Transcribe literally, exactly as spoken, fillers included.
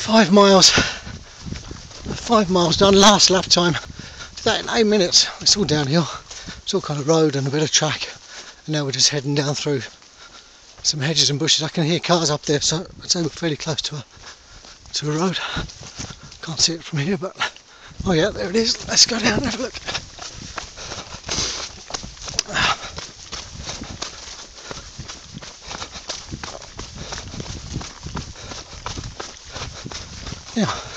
Five miles. Five miles done. Last lap time. Did that in eight minutes. It's all downhill. It's all kind of road and a bit of track. And now we're just heading down through some hedges and bushes. I can hear cars up there, so I'd say we're fairly close to a to a road. Can't see it from here, but oh yeah, there it is. Let's go down and have a look. Yeah.